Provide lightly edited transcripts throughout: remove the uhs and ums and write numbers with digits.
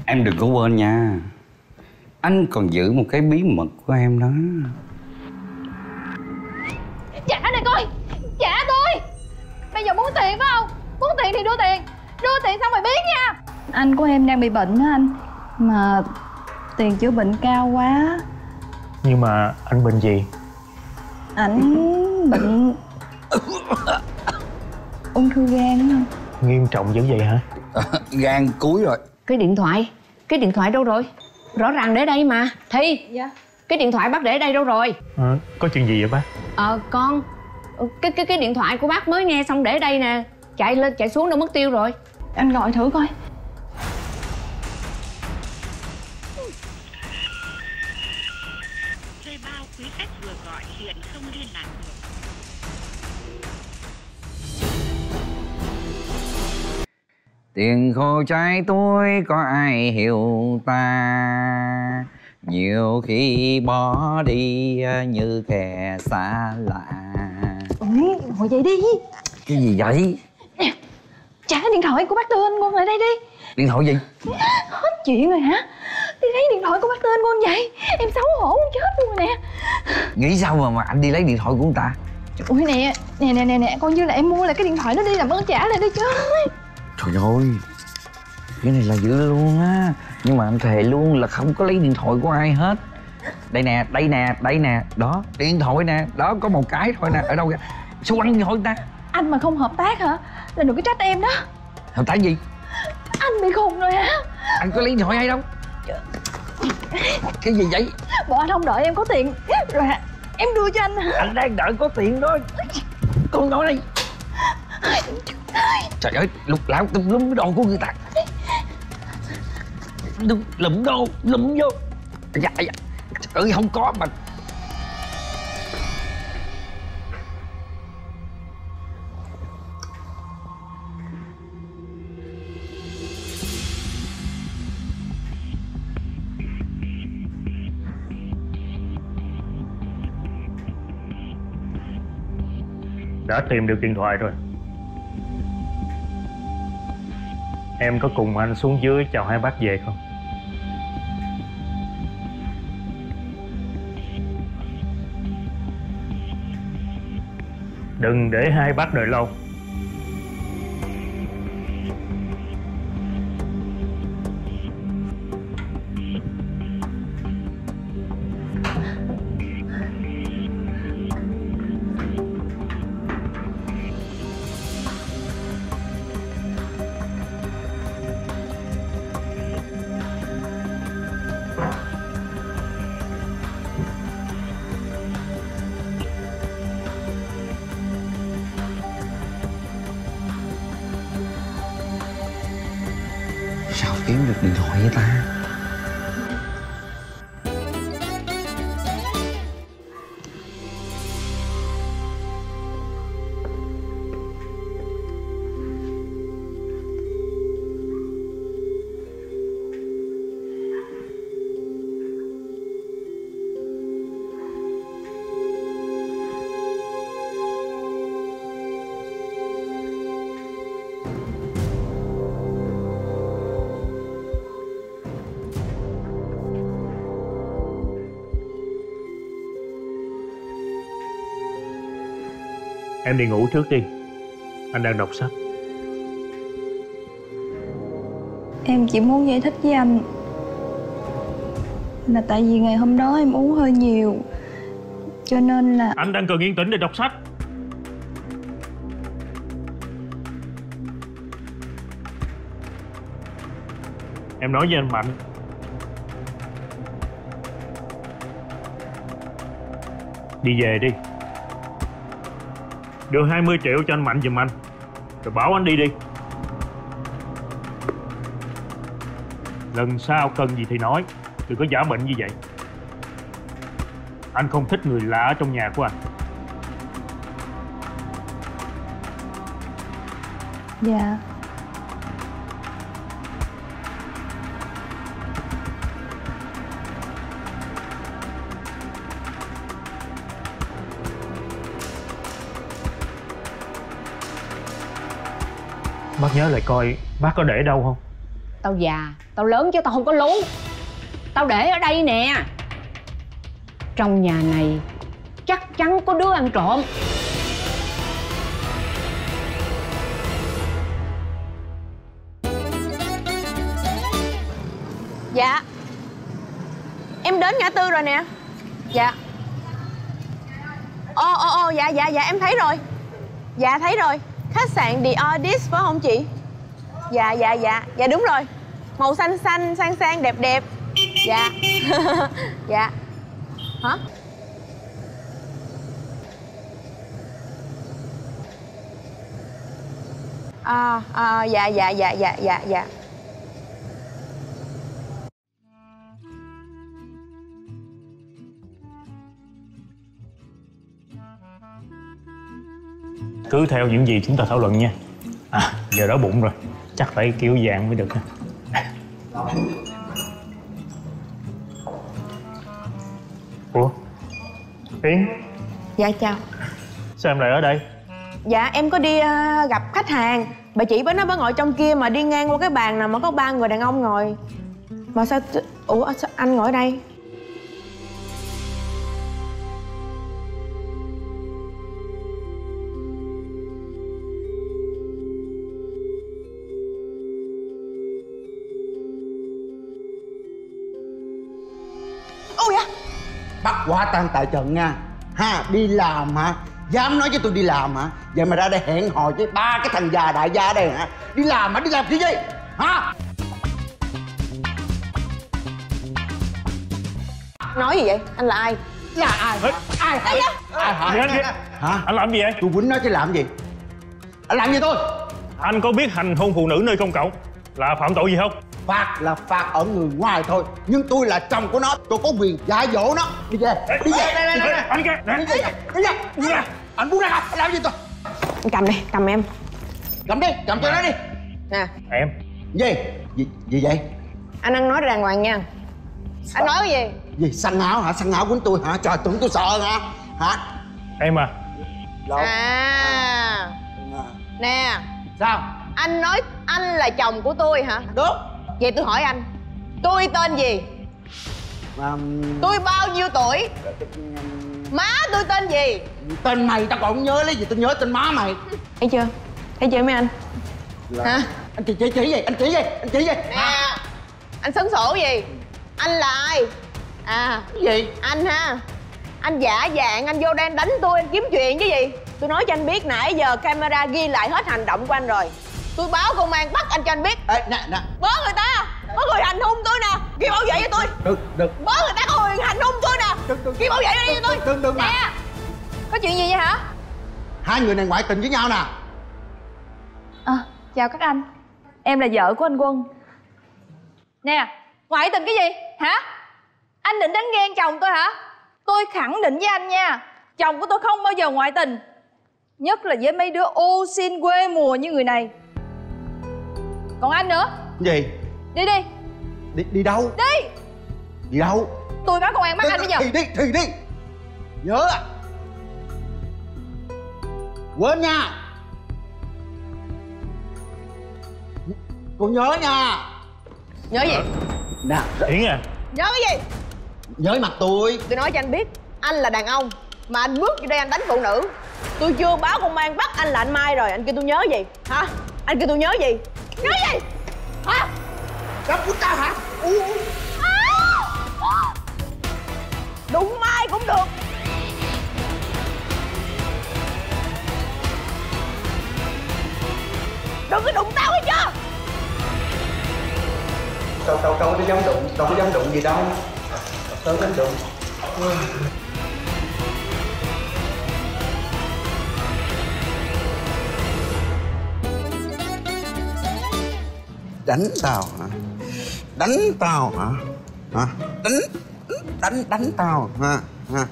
Em đừng có quên nha, anh còn giữ một cái bí mật của em đó. Trả này coi, trả tôi. Bây giờ muốn tiền phải không? Muốn tiền thì đưa tiền. Đưa tiền xong rồi biến nha. Anh của em đang bị bệnh đó anh. Mà tiền chữa bệnh cao quá. Nhưng mà anh bệnh gì? Ảnh bệnh ung thư gan đó anh. Nghiêm trọng dữ vậy hả? Gan cuối rồi. Cái điện thoại đâu rồi? Rõ ràng để đây mà. Thi. Dạ. Cái điện thoại bác để đây đâu rồi? Có chuyện gì vậy bác? Con cái điện thoại của bác mới nghe xong để đây nè. Chạy lên chạy xuống đâu mất tiêu rồi. Anh gọi thử coi. Thuê bao quý khách vừa gọi hiện không liên lạc được. Tiền khô trái tôi có ai hiểu ta, nhiều khi bỏ đi như kẻ xa lạ. Ngồi dậy đi. Cái gì vậy? Nè, trả điện thoại của bác Tư Anh Quân lại đây đi. Điện thoại gì? Hết chuyện rồi hả? Đi lấy điện thoại của bác Tư Anh Quân vậy. Em xấu hổ muốn chết luôn rồi nè. Nghĩ sao mà anh đi lấy điện thoại của người ta? Ui nè, coi như là em mua lại cái điện thoại đó đi, làm ơn trả lại đi chứ. Trời ơi, cái này là dữ luôn á. Nhưng mà anh thề luôn là không có lấy điện thoại của ai hết. Đây nè, đó, điện thoại nè, đó có một cái thôi nè, ở đâu kìa. Sao quăng điện thoại người ta? Anh mà không hợp tác hả? Là đừng có trách em đó. Hợp tác gì? Anh bị khùng rồi hả? Anh có lấy điện thoại hay đâu? Cái gì vậy? Bộ anh không đợi em có tiền rồi hả? Em đưa cho anh hả? Anh đang đợi có tiền đó. Con nói đi. Trời ơi, lục lạo tùm lum cái đồ của người ta. Lụm đồ, lụm vô. Dạ, trời ơi, không có mà. Đã tìm được điện thoại rồi. Em có cùng anh xuống dưới chào hai bác về không? Đừng để hai bác đợi lâu. Sao kiếm được điện thoại vậy ta? Em đi ngủ trước đi. Anh đang đọc sách. Em chỉ muốn giải thích với anh là tại vì ngày hôm đó em uống hơi nhiều, cho nên là... Anh đang cần yên tĩnh để đọc sách. Em nói với anh Mạnh. Đi về đi. Đưa 20 triệu cho anh Mạnh giùm anh. Rồi bảo anh đi đi. Lần sau cần gì thì nói, đừng có giả bệnh như vậy. Anh không thích người lạ ở trong nhà của anh. Dạ. Bác nhớ lại coi bác có để đâu không? Tao già, tao lớn chứ tao không có lú. Tao để ở đây nè. Trong nhà này chắc chắn có đứa ăn trộm. Dạ. Em đến ngã tư rồi nè. Dạ. Dạ em thấy rồi. Dạ thấy rồi. Khách sạn The Audis phải không chị? Dạ đúng rồi. Màu xanh xanh, sang sang, đẹp đẹp. Dạ. Dạ. Hả? Dạ. Cứ theo những gì chúng ta thảo luận nha. Giờ đói bụng rồi, chắc phải kêu vàng mới được. Ủa Yến? Dạ chào. Sao em lại ở đây? Dạ em có đi gặp khách hàng. Bà chị với nó bà ngồi trong kia mà đi ngang qua cái bàn nào mà có 3 người đàn ông ngồi. Mà sao... Ủa sao anh ngồi ở đây? Ôi da, bắt quả tang tại trận nha. Ha, đi làm hả? Dám nói với tôi đi làm hả? Vậy mà ra đây hẹn hò với 3 cái thằng già đại gia đây hả? Đi làm hả? Đi làm cái gì? Hả? Nói gì vậy? Anh là ai? Là ai? Ai hả? Ai hả? Gì anh? Hả? Anh làm gì vậy? Tôi quýnh nó chứ làm gì? Anh làm gì tôi? Anh có biết hành hung phụ nữ nơi công cộng là phạm tội gì không? Phạt là phạt ở người ngoài thôi. Nhưng tôi là chồng của nó, tôi có quyền dạy dỗ nó. Đi về. Đi về. Đây. Anh kia. Đi về. Anh buông ra không? Anh làm gì tôi? Anh cầm đi, cầm em. Cầm đi, cầm cho nó đi. Nè. Em. Gì vậy? Anh ăn nói đàng hoàng nha. Anh nói cái gì? Gì? Săn áo hả? Săn áo quýnh tôi hả? Trời, tưởng tôi sợ hả? Hả? Em à. Nè. Sao? Anh nói anh là chồng của tôi hả? Đúng. Vậy tôi hỏi anh, tôi tên gì? Tôi bao nhiêu tuổi? Má tôi tên gì? Tên mày tao còn không nhớ lấy gì tao nhớ tên má mày. Thấy chưa? Thấy chưa mấy anh? Hả? Anh chỉ gì? Anh chỉ gì? Nè, anh sấn sổ gì? Anh là ai? Cái gì? Anh ha, anh giả dạng anh vô đang đánh tôi, anh kiếm chuyện chứ gì? Tôi nói cho anh biết nãy giờ camera ghi lại hết hành động của anh rồi. Tôi báo công an bắt anh cho anh biết. Ê, nè. Bớ người ta, có người hành hung tôi nè, kêu bảo vệ cho tôi. Đừng. Bớ người ta có người hành hung tôi nè, kêu bảo vệ cho tôi. Đừng mà. Nè, có chuyện gì vậy hả? Hai người này ngoại tình với nhau nè. Chào các anh. Em là vợ của anh Quân. Nè, ngoại tình cái gì hả? Anh định đánh ghen chồng tôi hả? Tôi khẳng định với anh nha, chồng của tôi không bao giờ ngoại tình. Nhất là với mấy đứa ô xin quê mùa như người này. Còn anh nữa. Gì? Đi. Đi đâu? Đi đâu? Tôi báo công an bắt anh bây giờ. Thì đi. Nhớ à. Quên nha. Cô nhớ nha. Nhớ gì? Nè. Yến à. Nhớ cái gì? Nhớ mặt tôi. Tôi nói cho anh biết, anh là đàn ông mà anh bước vô đây anh đánh phụ nữ. Tôi chưa báo công an bắt anh là anh Mai rồi. Anh kêu tôi nhớ gì? Hả? Anh kêu tôi nhớ gì? Nhớ gì? Hả? Đâm của tao hả? Đụng Mai cũng được. Đừng có đụng tao hết chưa? Đâu có dám đụng. Đâu có dám đụng gì đâu. Đâu có dám đụng. Đánh tao hả? Đánh tao hả? Hả? Đánh tao hả? Hả?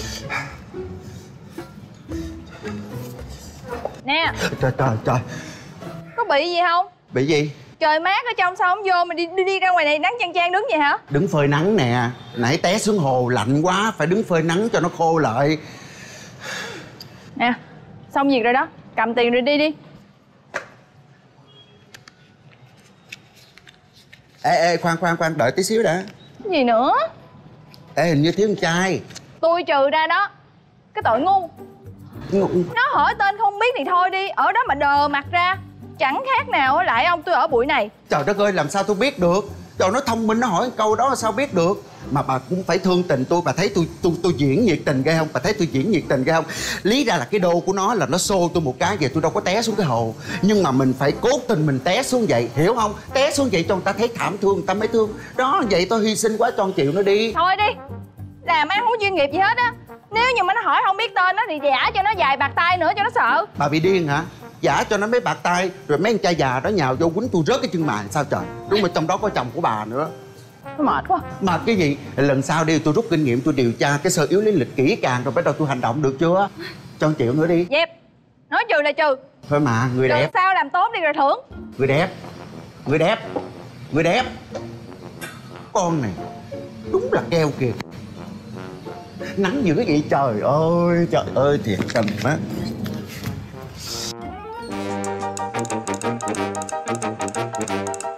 Nè. Trời. Có bị gì không? Bị gì? Trời mát ở trong sao không vô mà đi ra ngoài này nắng chang chang đứng vậy hả? Đứng phơi nắng nè. Nãy té xuống hồ lạnh quá, phải đứng phơi nắng cho nó khô lại. Nè, xong việc rồi đó, cầm tiền rồi đi. Ê khoan đợi tí xíu đã. Gì nữa? Ê hình như thiếu con trai. Tôi trừ ra đó. Cái tội ngu. Ngu. Nó hỏi tên không biết thì thôi đi, ở đó mà đờ mặt ra. Chẳng khác nào lại ông tôi ở bụi này. Trời đất ơi, làm sao tôi biết được? Trời, nó thông minh, nó hỏi câu đó sao biết được? Mà bà cũng phải thương tình tôi. Bà thấy tôi diễn nhiệt tình ghê không? Bà thấy tôi diễn nhiệt tình ghê không? Lý ra là cái đô của nó là nó xô tôi một cái vậy, tôi đâu có té xuống cái hồ. Nhưng mà mình phải cố tình mình té xuống vậy, hiểu không? Té xuống vậy cho người ta thấy thảm thương, người ta mới thương. Đó, vậy tôi hy sinh quá cho chịu nó đi. Thôi đi, làm ăn không có chuyên nghiệp gì hết á. Nếu như mà nó hỏi không biết tên nó thì giả cho nó vài bạc tay nữa cho nó sợ. Bà bị điên hả? Giả cho nó mấy bạc tay rồi mấy anh trai già đó nhào vô quýnh tôi rớt cái chân mày sao trời? Đúng mà trong đó có chồng của bà nữa. Mệt quá. Mà cái gì? Lần sau đi tôi rút kinh nghiệm, tôi điều tra cái sơ yếu lý lịch kỹ càng rồi bắt đầu tôi hành động, được chưa? Cho 1 triệu nữa đi. Dẹp. Nói trừ là trừ. Thôi mà, người đẹp. Lần sau làm tốt đi rồi thưởng. Người đẹp. Người đẹp. Người đẹp. Con này đúng là keo kìa. Nắng dữ vậy trời ơi thiệt tình á.